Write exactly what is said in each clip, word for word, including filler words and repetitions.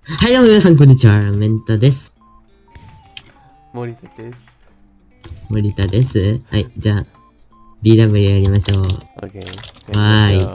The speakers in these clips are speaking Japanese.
はい、どうも皆さん、こんにちは。メンタです。 森田です。 森田です。はい、じゃあ、ビーダブリュー やりましょう。 オッケー。 わーい。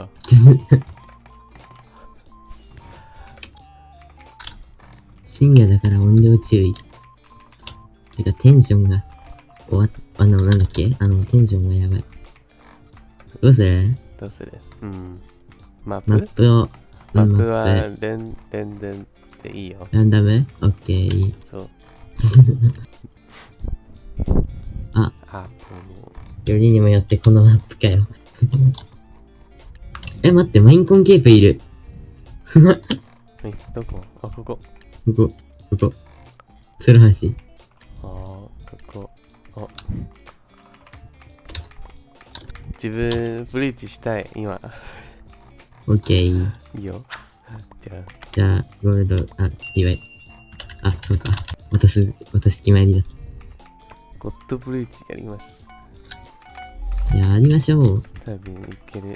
深夜だから音量注意。てか、テンションが、終わっ、あの、なんだっけあの、テンションがやばい。どうするどうするうん。マップマップを、 マップは連、連々でいいよ。 ランダムオッケー。 そう。 あ、 あ、 よりにもよってこのマップかよ。え、待って、マインコンケープいる。 え、どこあ、ここ。 ここ、ここ。鶴橋。 あー、ここ。あ。自分、ブリーチしたい、今。 オッケー。 いいよ。じゃあ。 じゃあ、ゴールド、あ、ディワイ。あ、そうか。私、私決まりだ。 ゴッドブリーチやります。 やりましょう。 多分いける。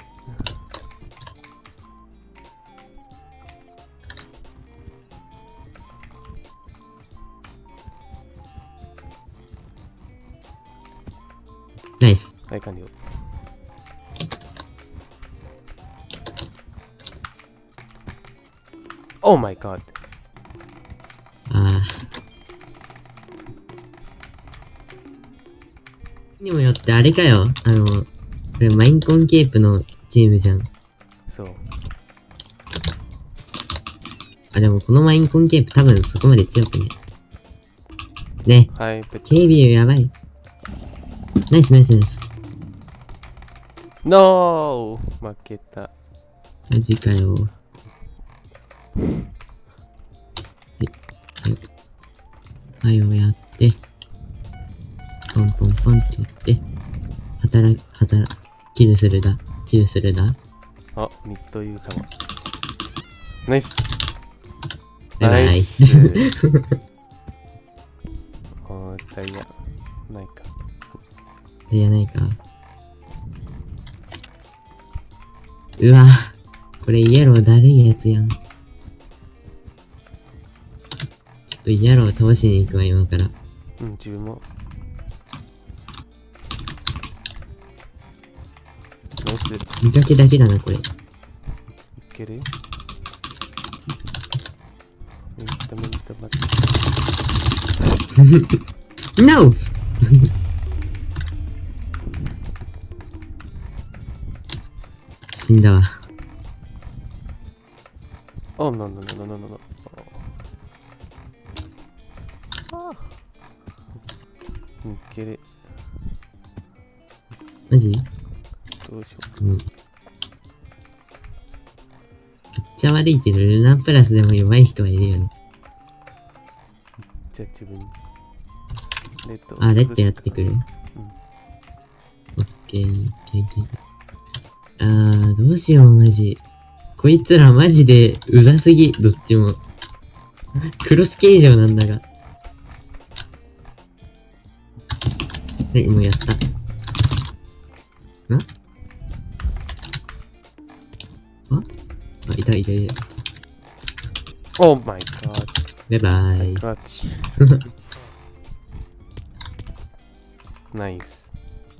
ナイス。 はい、完了。Oh my god。 ああ。にもよってあれかよ。あの、これマインコンケープのチームじゃん。 そう。 あ、でもこのマインコンケープ多分そこまで強くね。ね。 はい、 警備やばい。ナイスナイスナイス。 ノー負けた。 マジかよ。はい。はい。はいをやって、ポンポンポンってやって、働、働、キルするだ。キルするだ。 あ、ミッドユータマ。ナイス。 バイバイ。 ナイス。あー、ダイヤ。ないか。 ダイヤないか。うわこれイエローだるいやつやん。ちょっとイエロー倒しに行くわ、今から。 うん、自分も。ナイス。 見かけだけだな、これ。いけるメンタメンタ待って。 ノー死んだわ。 Oh, no, no, no, no, no, no, no. ああ。いける。 マジどうしよう。うん。めっちゃ悪いけど、ルナプラスでも弱い人はいるよね。 じゃあ自分。レッド。 あ、レッドやってくる。 うん。 オッケー、オッケー、オッケー。あー、どうしよう、マジ。こいつらマジで、うざすぎ、どっちも。クロス形状なんだが。はい、もうやった。んああ、いたいたいた。 Oh my god. バイバイ。 クラッチ。ナイス。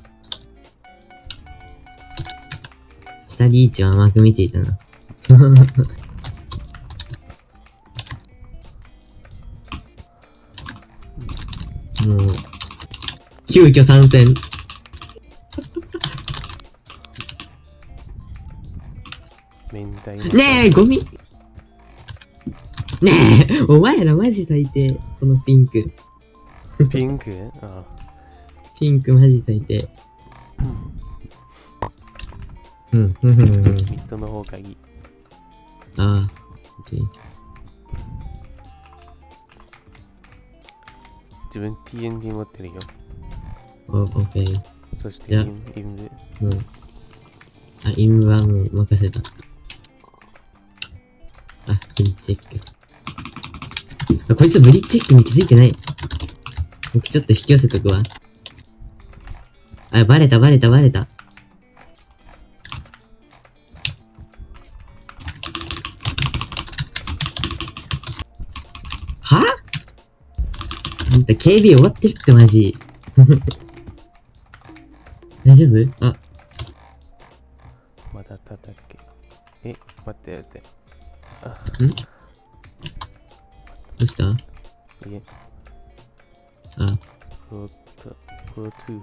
下リーチは甘く見ていたな。もう、急遽参戦。ねえ、ゴミねえ、お前らマジ最低。このピンク。 ピンクああ。 ピンクマジ最低。うん、ふんふんふん。 ミッドの方がいい。 ああ、オッケー。 自分 ティーエヌティー 持ってるよ。 お、オッケー。 そしてじゃあ、 インインブ。 うん。あ、インブはもう任せた。あ、ブリッチェック。あ、こいつブリッチェックに気づいてない。僕ちょっと引き寄せとくわ。あ、バレたバレたバレた。 はあんた警備終わってるってマジ。大丈夫？あ、 まだ叩け。え、待って待って。 ん？どうした？ え、 あ、 ゴート、ゴートゥ。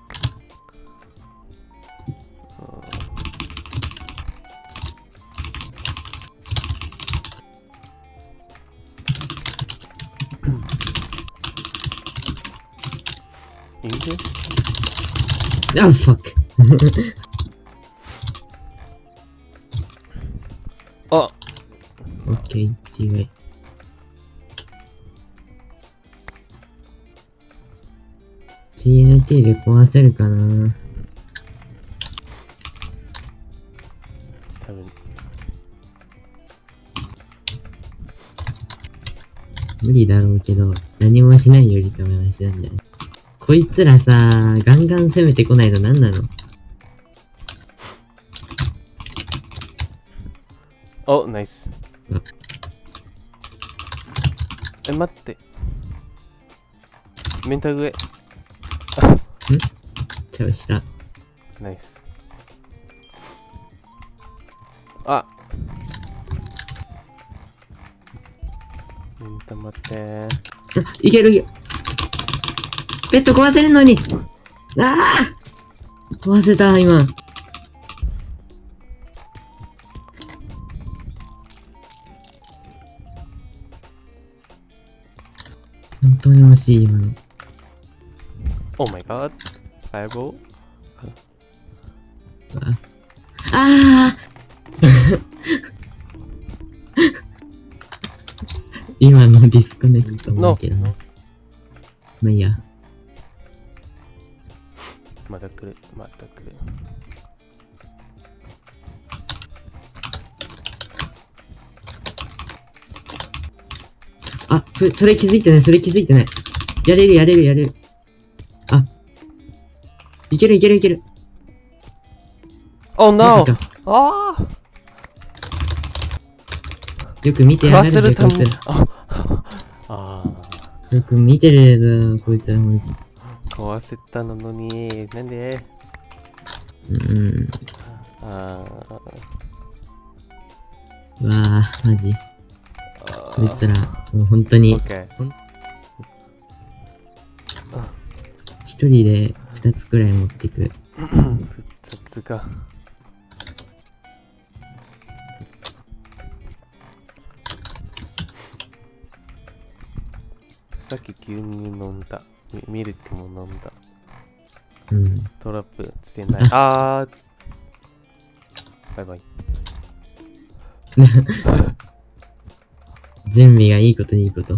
いいんで？ あ、ファック。 あ、 オッケー、ティーワイ。ティーエヌティー で壊せるかな？ 多分。 無理だろうけど、何もしないよりかはマシなんだよ。こいつらさ、ガンガン攻めてこないの何なの？ お、ナイス。 あ、 え、待って。メンタル上。 ん？チャオした。 ナイス。あ、メンタ待ってー。 あ、いけるよ。ベッド壊せるのに。ああ壊せた、今。本当に惜しい、今の。 Oh my god. Fireball? ああ今のディスコネクトもだけどね。まあいいや。 まだ来る、また来る。 あ、それ、それ気づいてない、それ気づいてない。やれる、やれる、やれる。あ。いける、いける、いける。 Oh ま no! さか。 ああよく見てやがるぜ、こいつら。 ああ。 よく見てるぞ、こいつら、マジ。 壊せたのに、なんで？ うん。 あうわぁ、マジ。こいつら、もう本当に、一人で二つくらい持っていく。 二つか。さっき牛乳飲んだ。ミミルクも飲んだ。 うん。 トラップつけない。あー。バイバイ。 準備がいいことにいいこと。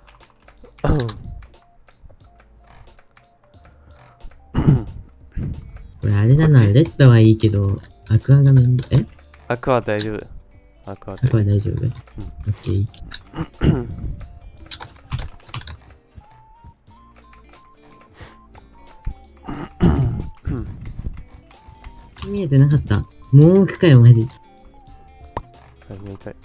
これあれだな、レッドはいいけど、アクアがめんど、えアクア大丈夫。アクアアクア大丈夫？うん。オッケー。見えてなかった。もう奥かよ、マジ。 はい、もう一回。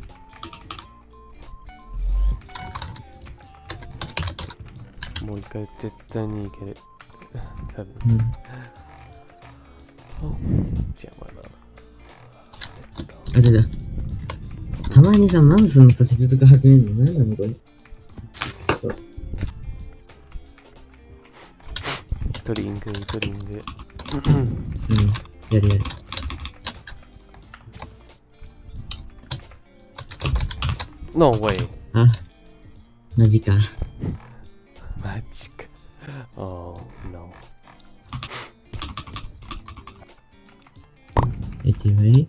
もう一回絶対にいける。多分。 うん。 邪魔だ。 あれだ。たまにさ、マウスのさ、接続始めるの何なのこれ。 一人イング、一人イング。 うん。やるやる。 No way! あ、マジか。 マジか。Oh no. え、てわい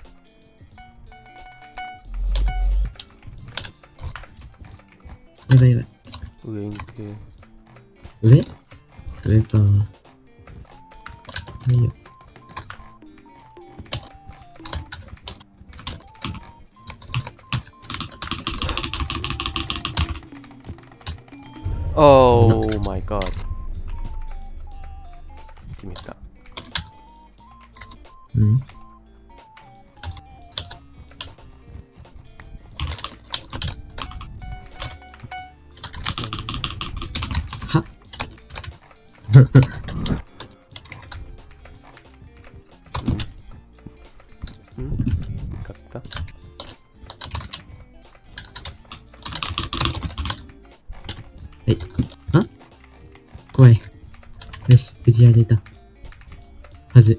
やばいやばい。 上行く。 上上か。いいよ。 Oh my god. 決めた。 うん。 はうんうん勝ったはい。あ怖い。よし、無事当てた。はず。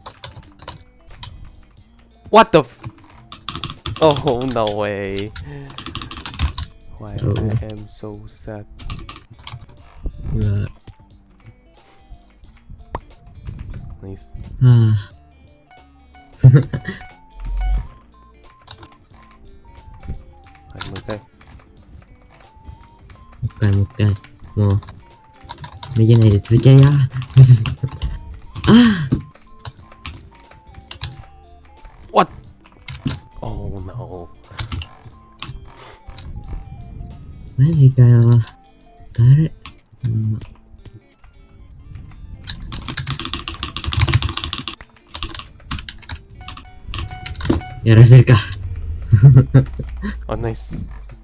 What the f Oh no way Why Oh. I am so sad うわナイスああ。 はいもう一回もう一回もう一回。もう、めげないで続けるよ。ああ What Oh no マジかよ。誰うん。やらせるか。 あ、ナイス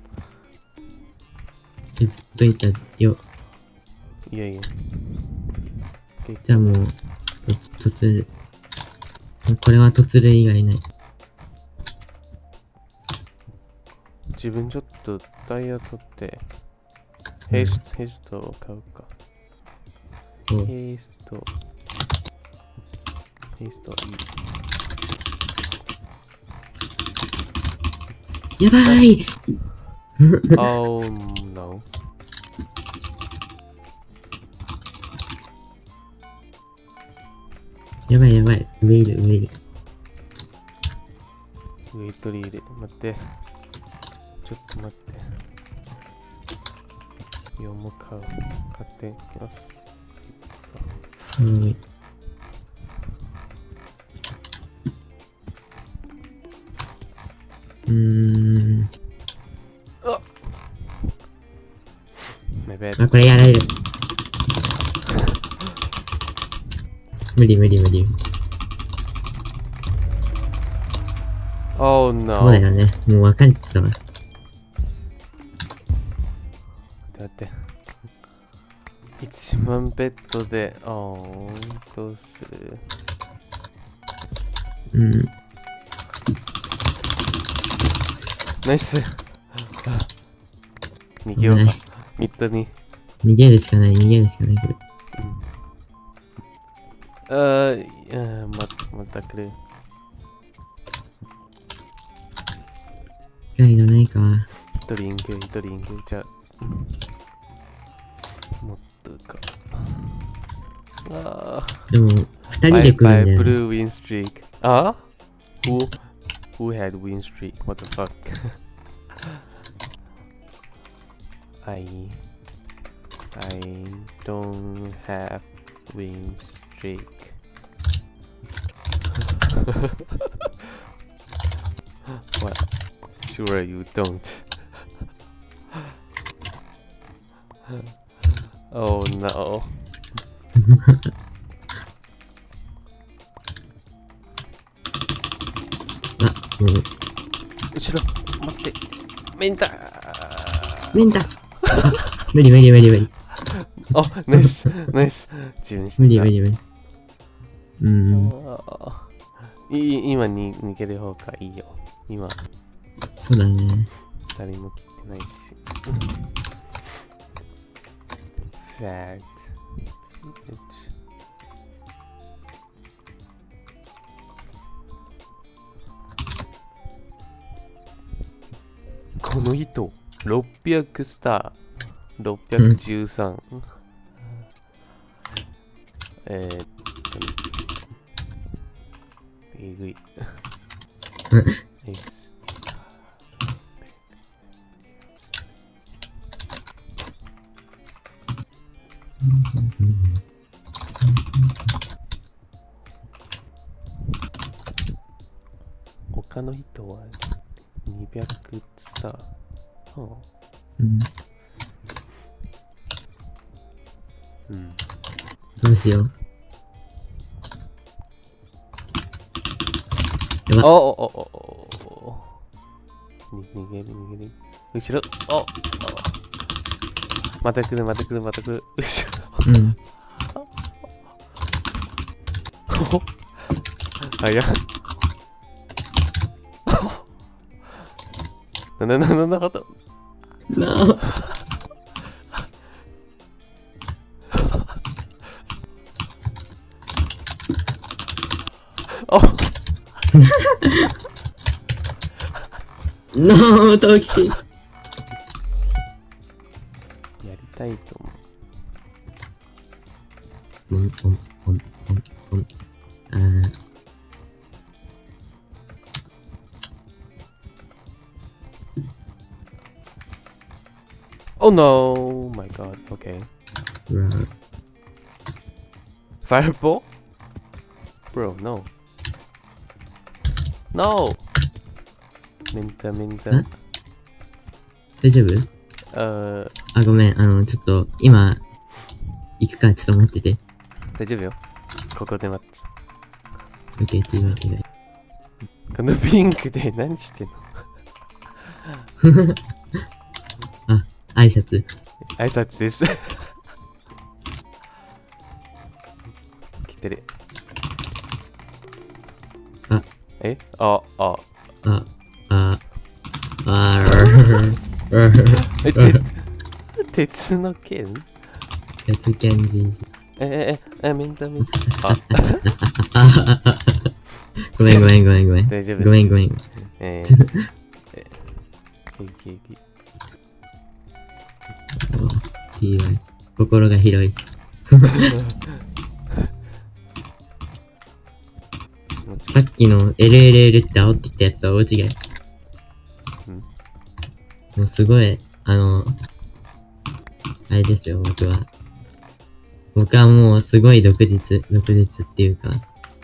ずっといたよ。 いやいやじゃあもう、とつる。これはとつる以外ない。 自分ちょっとダイヤ取ってヘイスト、ヘイストを買うかおヘイストヘイストいいやばい Oh no やばいやばい。上いる上いる。 ウェイトリーで待ってちょっと待って。よんも買う。買ってきます。 はい。うーん。 あめべあ、これやられる。無理無理無理。 Oh no そうだよね。もう分かってたわ。 待って。いちまんベッドで、おー、どうするうん。 ナイス逃げようか。ミッドに。 逃げるしかない、逃げるしかない、これ。 うん、あー、いやま、また来る。 機会がないか。 ドリンク、ドリンク、じゃあ。もっとか。あでも、二人で来るんだよ、ね。 ブルーウィンストリーク。あ Who, who had win streak? What the fuck? I, I don't have win streak. What? Sure you don't. Oh no. あ、もう。 後ろ、待って。メンタメンタあ、無理無理無理無理。 あ、ナイス、ナイス。自分無理無理無理。うん。 い今に逃げる方がいいよ。今。 そうだね。 誰も来てないし。ファクト。この人、ろっぴゃくスター、ろっぴゃくじゅうさん。うん、えーっと、えぐい。エース。他の人はにひゃくスター。はあ、 うん。 うん。 どうしよう。やばっ。 おおおおお。逃げる逃げる。後ろ。おお。 また来るまた来るまた来る。 うん。 あ、いや。な、な、な、な、なかった。 なあ。 あなあ、トキシ。 やりたいと思う。 ポンポンポンポンポン。あー。 Oh no! My god, okay. Right. Fireball? Bro, no. No! メンタメンタ。 大丈夫？ ああ、ごめん。あの、ちょっと、今、行くからちょっと待ってて。 大丈夫よ。ここで待って。 オッケー、というわけで。 このピンクで何してんの？ あ、挨拶。 挨拶です。来てる。 あ、 えあ、あ。 あ、あ、あー、 え、鉄、鉄の剣？ 鉄剣じいじ。 え、え、え、メンタメンタ。 あ、ごめんごめんごめんごめん。 大丈夫。 ごめんごめん。 えー、え、平気平気。 ティーワイ。心が広い。さっきの エルエルエル って煽ってきたやつは大違い。 ん？ もうすごい、あの、あれですよ、僕は。僕はもうすごい独立、独立っていうか、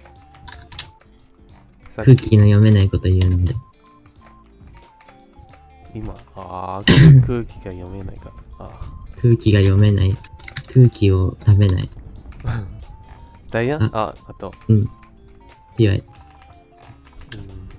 空気の読めないこと言うので。 今、あー、空気が読めないか。あ空気が読めない。空気を食べない。 ダイヤあ、 あ、あと。 うん。ティーワイ。 うん。じゃ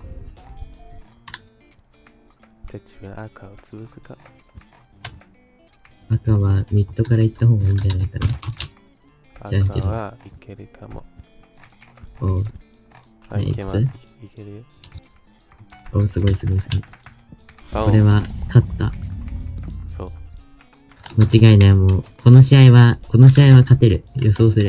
あ自分赤を潰すか。 赤はミッドから行った方がいいんじゃないかな。じゃんけど赤はいけるかも。 おう。 あ、いけます。いけるよ。 おう、すごいすごいすごい。 あこれは勝った。 そう。 間違いない。もう、この試合は、この試合は勝てる。予想する。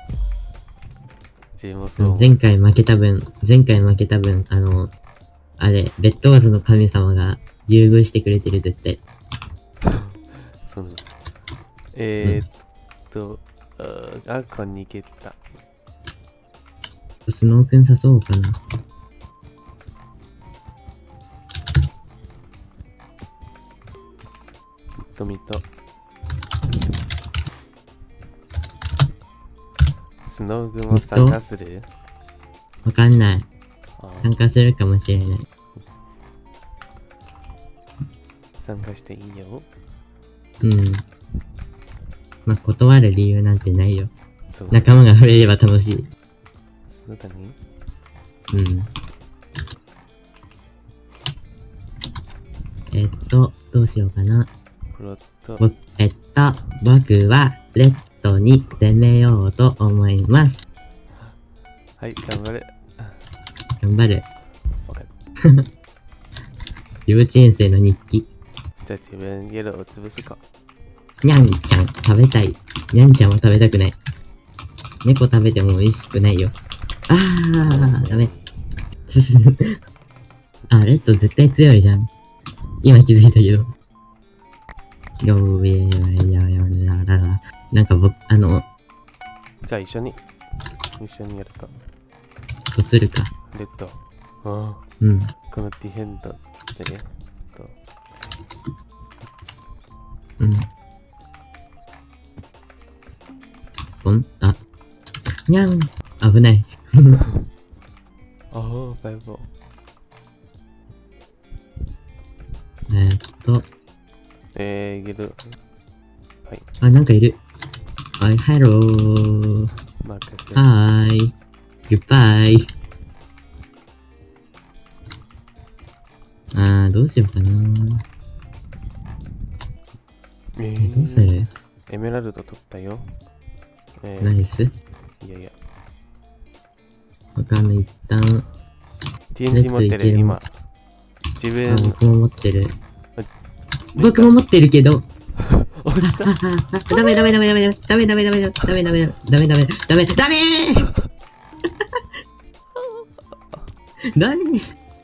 自分もそう。 前回負けた分、前回負けた分、あの、あれ、レッドオーズの神様が優遇してくれてる、絶対。 そうなの。えー、っと、あ、赤逃げた。 スノーくん誘おうかな。 ミッドミッド。スノー軍も参加する？ わかんない。 あー参加するかもしれない。 参加していいよ。 うん。まあ、断る理由なんてないよ。 そう。 仲間が増えれば楽しい。 そうだね。 うん。えっと、どうしようかな。 プロット。 ぼ、えっと、僕は、レッドに攻めようと思います。 はい、頑張れ。 頑張る。 わかる。 幼稚園生の日記。 じゃあ自分、イエローを潰すか。 にゃんちゃん、食べたい。にゃんちゃんは食べたくない。猫食べても美味しくないよ。あー、ダメ。あ、レッド絶対強いじゃん。今気づいたけど。よーえーややららら。なんか僕、あの、 じゃあ一緒に。一緒にやるか。 映るか。 レッド。ああ。 うん。 このディフェンドでね。とうん。ポンあ。にゃん危ない。 ああ、バイボえーっと。 えー、いける。はい。 あ、なんかいる。はい、ハロー。 マーカス。 はーい。グッバイ。あー、どうしようかな。 ええ、どうする？ エメラルド取ったよ。えー、 ナイス。 いやいや。 わかんない。一旦、 ティーエヌジー 持ってる、 レッドいける今。自あ、 分、 僕も持ってる。 あ僕も持ってるけど。 落ちた。 あ、あ、あ、ダメダメダメダメダメダメダメダメダメダメダメダメダメダメダメ何？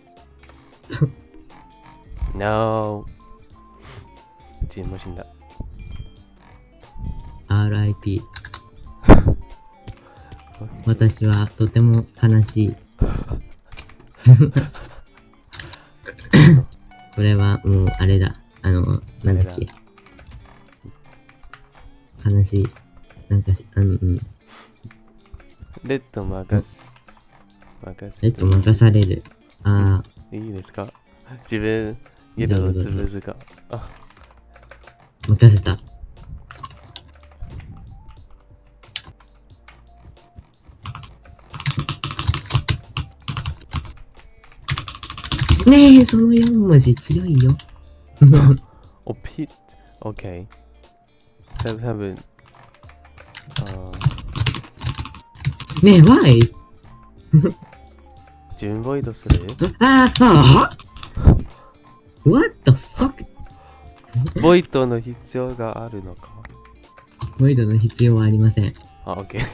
No。自分も死んだ。 アールアイピー 私はとても悲しい。これはもうあれだ。あの、なんだっけ。悲しい。なんかし、うんうん。 レッド任す。任す。 えっと、任される。あいいですか？自分、イエローのつぶすが。あ、 ー、任せた。ねえ、そのよん文字強いよ。 おピッ、オッケー。多分、多分、あねえ、why？ 自分ボイドする？ ああ、ああ What the fuck？ ボイドの必要があるのか？ ボイドの必要はありません。 あ、オッケー。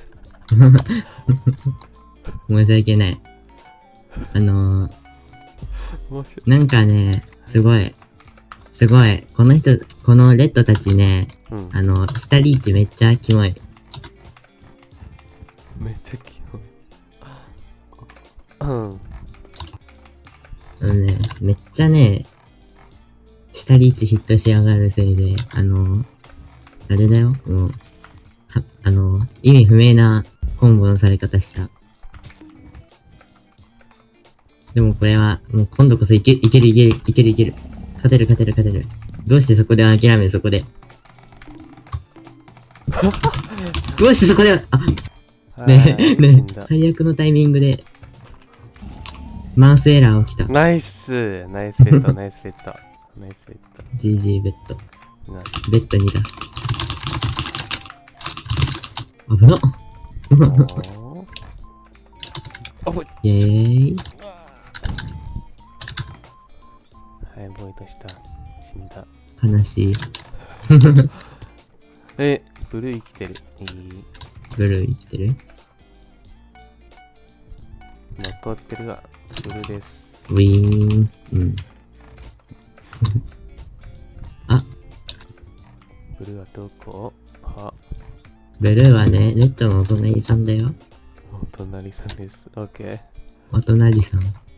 申し訳ない。あのー、 面白い。 なんかね、すごい、すごい、この人、このレッドたちね、 うん。 あの、下リーチめっちゃキモい。 めっちゃキモい。うん。 あのね、めっちゃね、下リーチヒットしやがるせいで、あの、あれだよ、もう、はあの、意味不明なコンボのされ方した。でもこれは、もう今度こそいけ、いけるいけるいけるいける。勝てる勝てる勝てる。どうしてそこで諦めるそこで。どうしてそこで、あ、ねえ、ねえ、最悪のタイミングで、マウスエラー起きた。 ナイスナイスベッド、ナイスベッド。ナイスベッジージー ベッド。 ド。ナイベッドにだ。危なっ。 おー。 イェーイ。 はい、ボイドした。死んだ。 悲しい。 え、ブルー生きてる。いい。 ブルー生きてる？ 残ってるが、ブルーです。 ウィーン。うん。あ、 ブルーはどこ？あ、 ブルーはね、レッドのお隣さんだよ。 お隣さんです。オッケー。 お隣さん。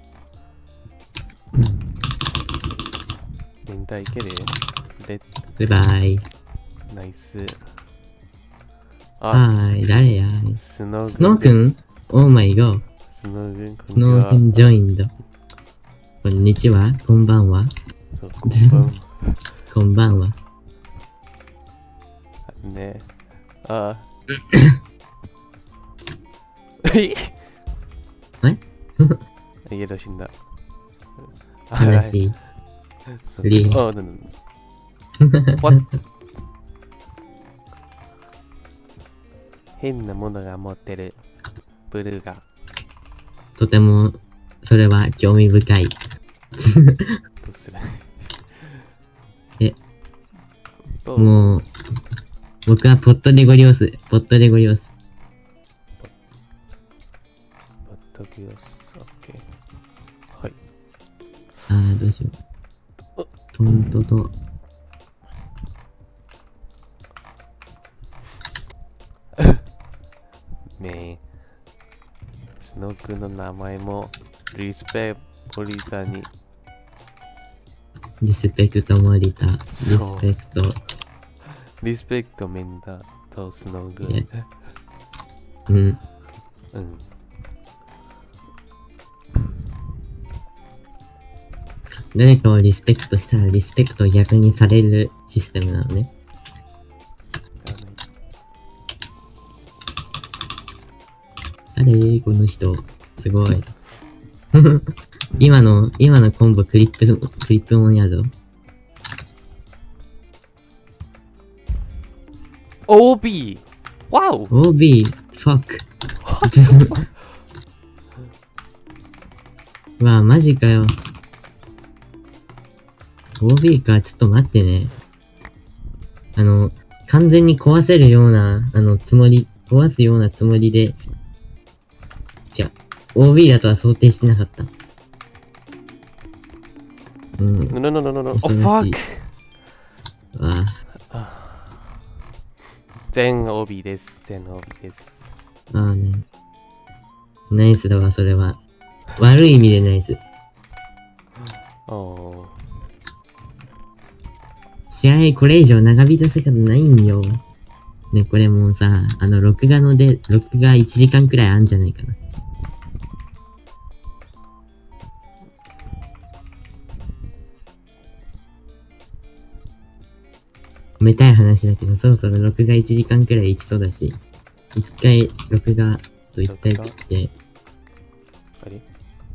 連帯いける？レッバイバイ。 ナイス。 はーい、誰やスノー君。 スノー君？オーマイゴー。 スノー君、こスノー君ジョインド。こんにちは、こんばんは。 そう、こんばんは。 こんばんは。 ねああ。えイエロー死んだ。 悲しい。 そうリーあ、なんだ。What？ 変なものが持ってる。ブルーが。 とても、それは興味深い。 どうする？ え、 うもう、僕はポットでご利用す。ポットでご利用す。 ポッドキャスト、オッケー。はい。 あー、どうしよう。トントと。 ねえ。スノー君の名前もリスペポリタに。 リスペクトモリタ。リスそうペクト。 リスペクトメンダとスノー君。 うん。 うん。 誰かをリスペクトしたらリスペクトを逆にされるシステムなのね。誰この人。すごい。今の、今のコンボクリップ、クリップもんやぞ。 オービー! わおオービー、ファック。うわ、マジかよ。オービー か、ちょっと待ってね。あの、完全に壊せるような、あの、つもり、壊すようなつもりで、じゃ、オービー だとは想定してなかった。うん。 No, no, no, no, no. 恐 Oh, ろしい fuck! わあ全 オービー です。全 オービー です。 あ、ああね。ナイスだわ、それは。悪い意味でナイス。 おー。 試合これ以上長引かせ方ないんよ。ね、これもうさ、あの、録画ので、録画いちじかんくらいあんじゃないかな。褒めたい話だけど、そろそろ録画いちじかんくらいいきそうだし、一回録画と一回切って、 あれ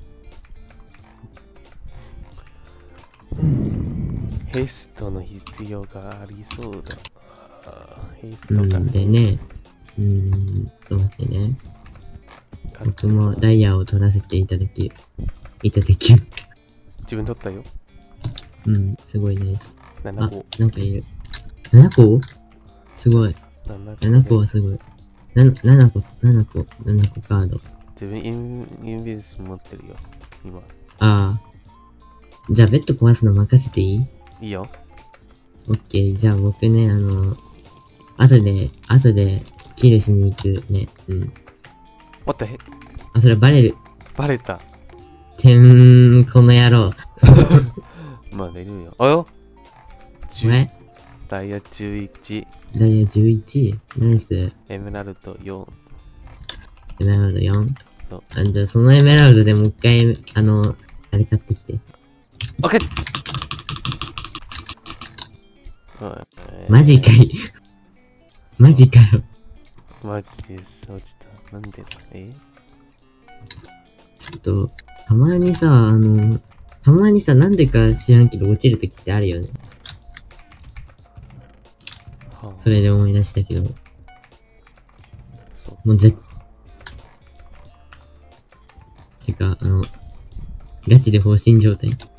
ヘストの必要がありそうだ。ヘストが。 うん、でね、うーん、ちょっと待ってね。僕もダイヤを取らせていただき、いただき、 自分取ったよ。 うん、すごいです。 ななあこ。、 なんかいる。ななこすごい。 ななこ。 ななこはすごい。な、ななこ、ななこ、ななこカード。 自分イン、インビンス持ってるよ。今。 ああ。じゃあベッド壊すの任せていい？ いいよ。 オッケー。じゃあ僕ね、あの、後で、後で、キルしに行くね。うん。 おったへ。 あ、それバレる。 バレた。 てん、この野郎。 まあ出るよ。あよお前ダイヤじゅういち。 ダイヤじゅういち。ナイス。 エメラルドよん。 エメラルドよん。 そうあ、じゃあそのエメラルドでもう一回、あの、あれ買ってきて。 オッケーマジかい。マジかよ。 マジです。落ちた。なんでだえちょっと、たまにさ、あの、たまにさ、なんでか知らんけど落ちるときってあるよね。 はあ、 それで思い出したけど。 そうもうぜてか、あの、ガチで放心状態。 殺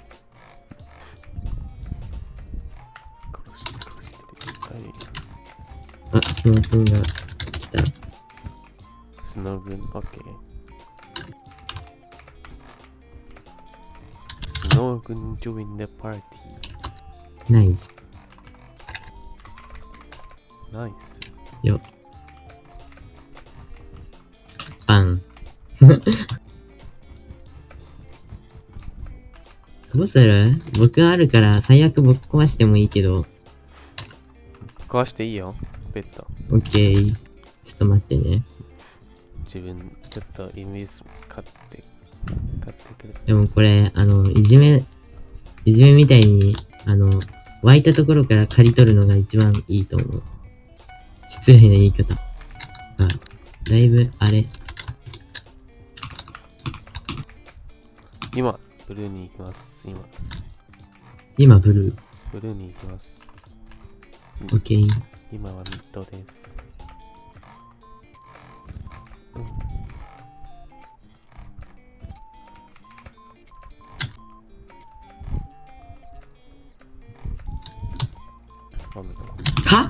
して殺してはいあ、スノー君が来た。 スノー軍、オッケー。スノー軍 join the party。 ナイス。 ナイよ。パン。どうする？僕あるから最悪僕壊してもいいけど。 ス。壊していいよ、ベッド。 オッケー。ちょっと待ってね。 自分、ちょっとイメージ買って、買ってくれ。 でもこれ、あの、いじめ、いじめみたいに、あの、湧いたところから刈り取るのが一番いいと思う。失礼な言い方。あ、だいぶ、あれ。 今、ブルーに行きます。今、 今、ブルー。 ブルーに行きます。 オッケー。 今はミッドです。うん。なんだろう。 は？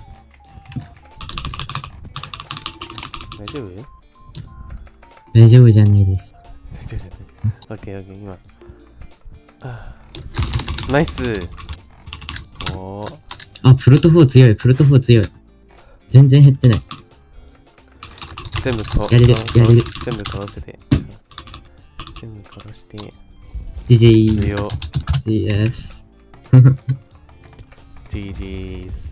大丈夫大丈夫じゃないです。 大丈夫じゃない。オッケーオッケー、今。あーナイス。おー。 あ、プロトフォー強い、プロトフォー強い。全然減ってない。 全部とやれるあやれる全部殺して。全部殺して。 ジジー。 強。 シーエス。 ジージーズ。